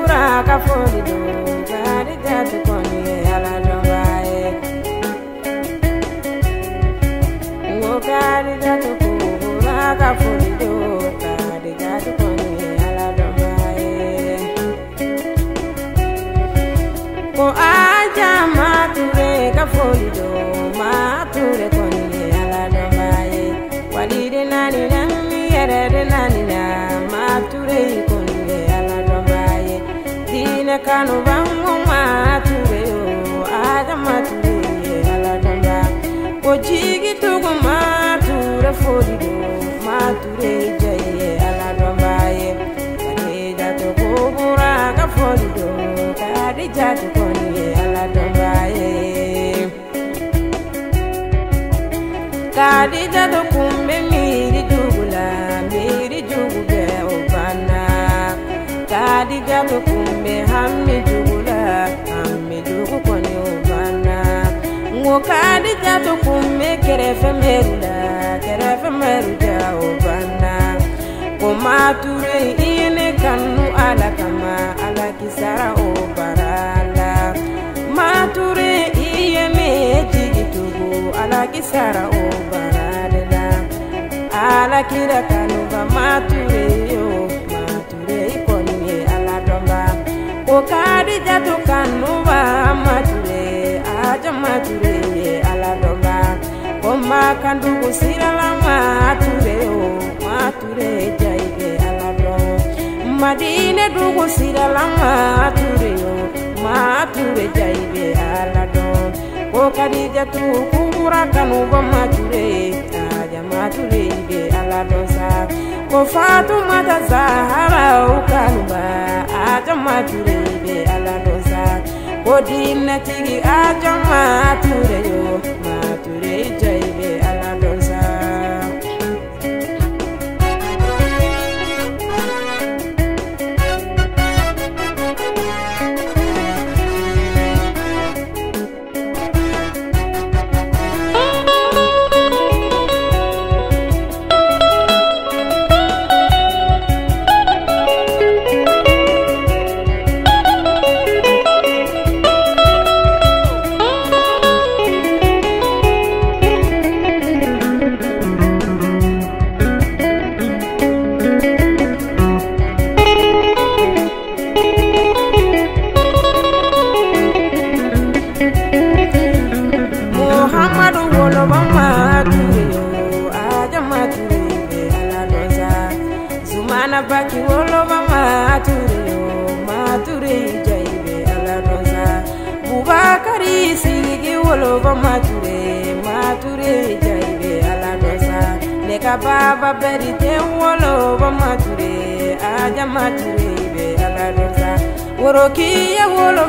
kubura ka foli do Khadijatu koni ala dombaye Ngo Khadijatu kubura ka foli do Khadijatu koni ala dombaye Ko aja mature ka foli do mature koni ala dombaye Walide nani nami yere nani na mature koni ala dombaye Dine kanu bangu mature yo aja mature ala domba Ko jigi tugu mature foli do mature jaye ala dombaye Khadijatu kubura ka foli do Khadijatu koni ala dombaye Khadijatu kumbe miri jugula miri jugube obana Khadijatu kumbe hammi jugula hammi jugu koni obana Ngo Khadijatu kumbe kerefe meruda obana Ko mature ine kanu ala kama ala kisara obarala Mature iye meji itugu ala kisara obarala Ala kira kanu ba mature yo mature ikoni ala domba Ko Khadijatu kanu ba mature aja mature ala domba Ko makandugu sirala mature yo mature jaibe ala domba Madine dugu sirala mature yo mature jaibe ala domba Ko Khadijatu kubura kanu ba mature aja mature be ala dosa Ko Fatumata Zahra ukanu ba aja mature be ala dosa Ko Dina tigi aja mature yo mature jaibe ala dosa Baki wolo mature jaibe ala dosa Bubakari sigi wolo mature jaibe ala dosa Neka baba berite wolo mature aja mature be ala dosa Worokiya wolo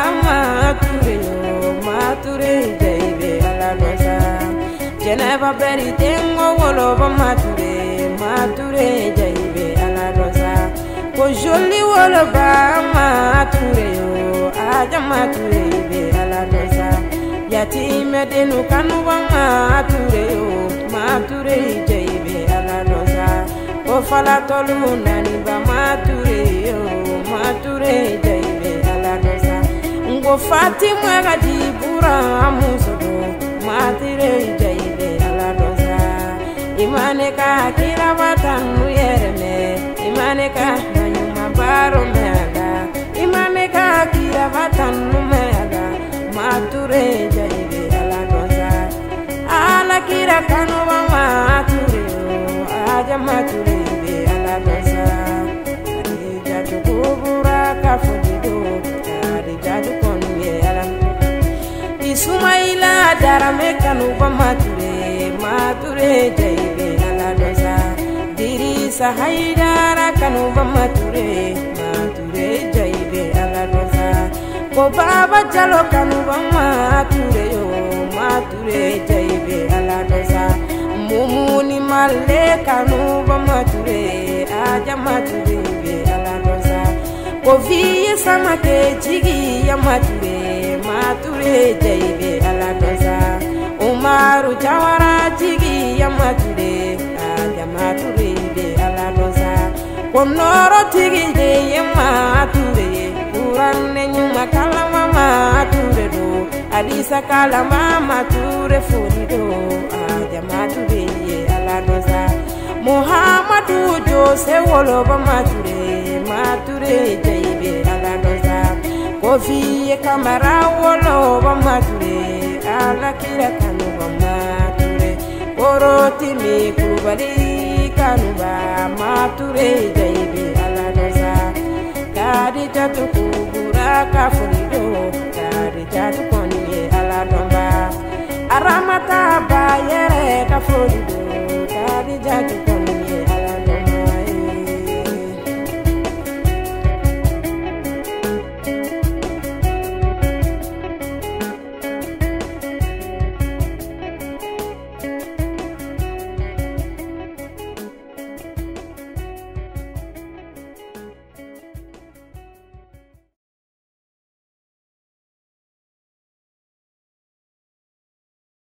mature jaibe ala dosa Jeneba berite wolo mature jaibe ala dosa Ko joli wolo mature yo aja mature be ala dosa Yatime denu kanu mature yo mature jaibe ala dosa Ko fala tolu nani ba mature yo mature jaibe ala dosa Ngo Fatima gadibura musodo mature jaibe ala dosa Imane ka kira watanu yereme Imane ka nanyuma baro meaga Imane ka kira watanu meaga Mature jaibe ala dosa Ala kira kanu wa mature yo aja mature be ala dosa Khadijatu kubura ka folido Khadijatu koni ala Isumaila darame kanu wa mature jaibe ala dosa Dirisa Haidara kanu ba mature jaibe ala dosa Ko Baba Jalo kanu ba mature yo mature jaibe ala dosa Mumuni Male kanu ba mature aja mature be ala dosa Ko Viye Samake jigi ya mature jaibe ala dosa Umaru Jawara jigi ya mature aja mature be ala dosa Konoro tigi de ya mature kurang nenyuma kalama mature do Adisa kalama mature furido Ajama ture ye ala dosa Muhammadu Jose woloba mature jaibe ala dosa Kofi Kamara woloba mature ala kira kanuba mature Koroti mi kubali kanuba mature jaibe ala dosa Kadi jatu kubura kafurido Kadi jatu konye ala domba Aramata bayere kafurido